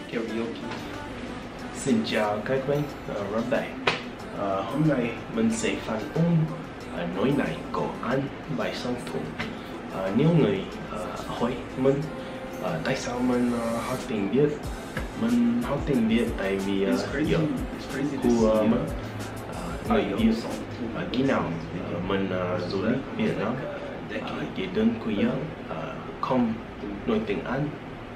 Karaoke. Xin chào các bạn, Rob đây. Hôm nay mình sẽ phản ứng nói này của anh bài song thủ. Nếu người hỏi mình tại sao mình học tiếng Việt, mình học tiếng Việt tại vì giờ của người Việt khi nào mình du lịch Việt Nam chỉ đơn quý không nói tiếng Anh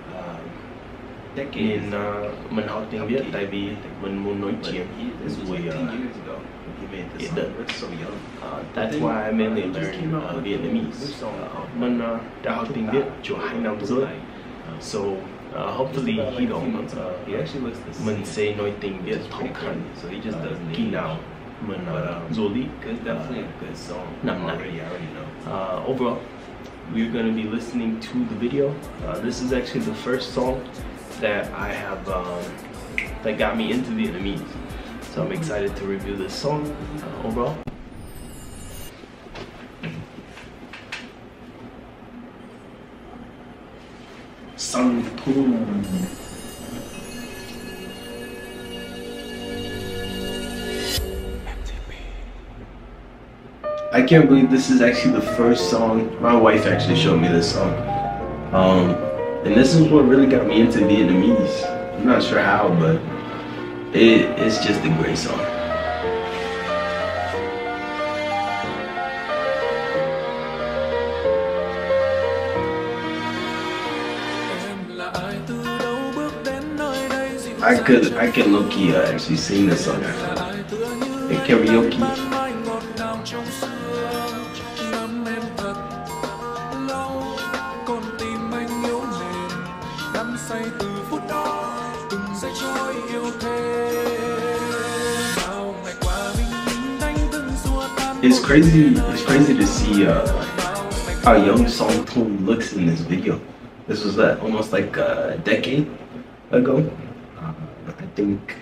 nên mình học tiếng Việt tại vì mình muốn nói chuyện với Việt Nam. That's why I mainly learned Vietnamese. Mình đã học tiếng Việt cho 2 năm rồi, so hopefully he don't. Mình sẽ nói tiếng Việt thông khăn khi nào mình du lịch năm nay. Overall, we're going to be listening to the video. This is actually the first song that I have that got me into Vietnamese, so I'm excited to review this song overall. Song Thu. I can't believe this is actually the first song. My wife actually showed me this song. And this is what really got me into Vietnamese. I'm not sure how, but it's just a great song. I could low-key actually sing this song at karaoke. It's crazy to see how young Song Thu looks in this video. This was almost like a decade ago. I think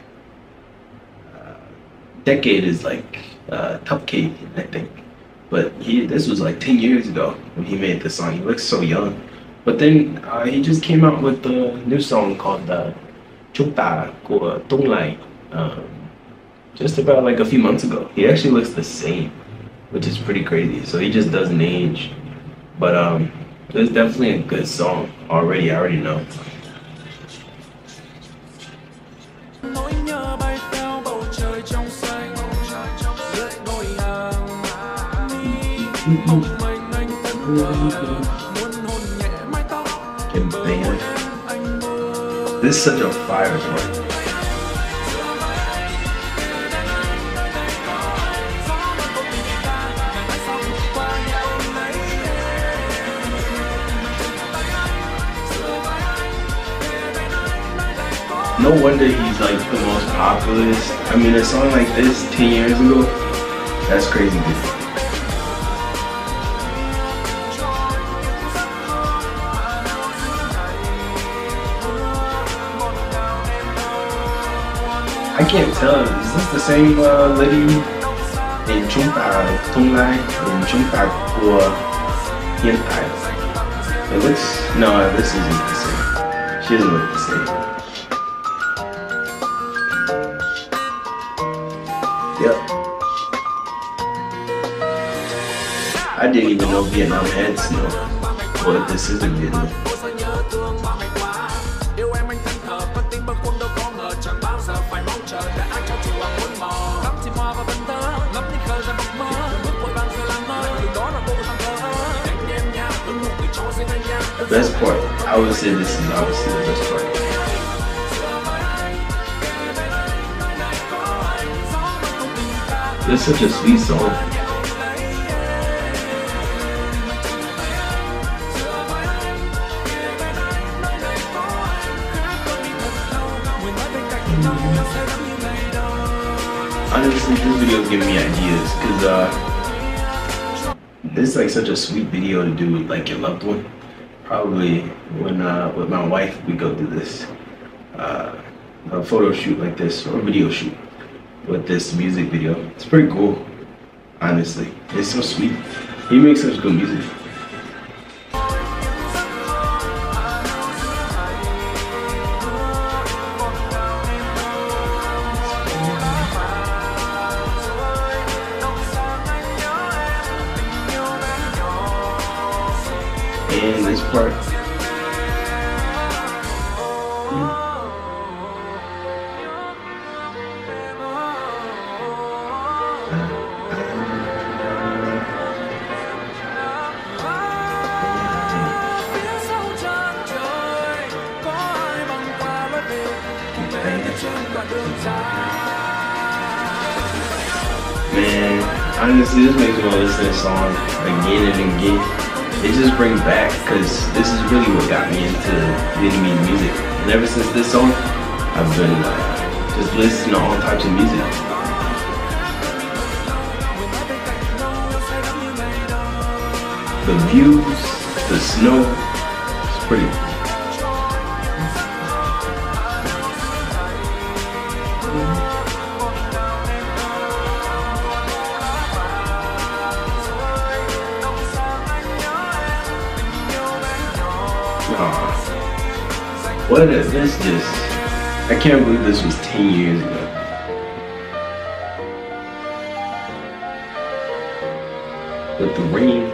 decade is like cupcake, I think. But this was like 10 years ago when he made this song. He looks so young. But then he just came out with a new song called Chúng Ta của Tung Lai just about like a few months ago. He actually looks the same, which is pretty crazy. So he just doesn't age. But it's definitely a good song already. I already know. This is such a fire song. No wonder he's like the most popular. I mean, a song like this 10 years ago, that's crazy, dude. I can't tell. Is this the same lady in Chúng Ta Tung Lai and Chúng Ta của Hiện Tại? It looks no. This isn't the same. She doesn't look the same. Yep. I didn't even know Vietnam had snow. But this isn't Vietnam. The best part, I would say this is obviously the best part. This is such a sweet song. Honestly, this video is giving me ideas because this is like such a sweet video to do with like your loved one. Probably when with my wife we go do this a photo shoot like this or a video shoot with this music video. It's pretty cool, honestly. It's so sweet. He makes such good music. part. Man, honestly, this makes me want to listen to this song again and again. It just brings back, because this is really what got me into Vietnamese music. And ever since this song, I've been just listening to all types of music. The views, the snow, it's pretty. What is this? I can't believe this was 10 years ago. With the rain.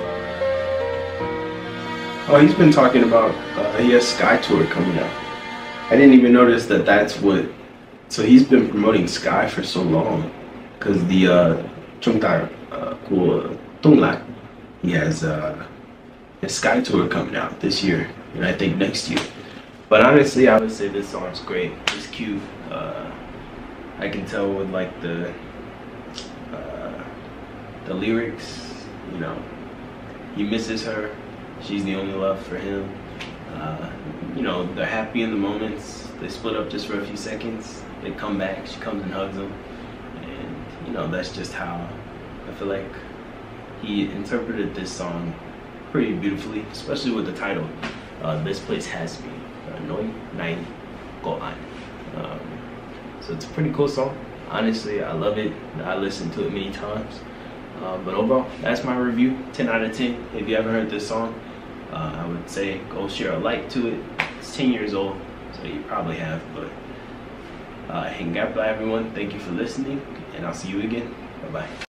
Oh, he's been talking about, he has Sky Tour coming out. I didn't even notice that that's what, so he's been promoting Sky for so long. Because the Trung Ta của Tung Lại, he has his Sky Tour coming out this year, and I think next year. But honestly, I would say this song's great. It's cute. I can tell with like the lyrics, you know, he misses her. She's the only love for him. You know, they're happy in the moments. They split up just for a few seconds. They come back. She comes and hugs him, and you know, that's just how I feel like he interpreted this song pretty beautifully, especially with the title. This place has me. Noi Nai Go An. So it's a pretty cool song. Honestly, I love it. I listened to it many times. But overall, that's my review. 10 out of 10. If you haven't heard this song, I would say go share a like to it. It's 10 years old, so you probably have. But hang out by everyone. Thank you for listening, and I'll see you again. Bye bye.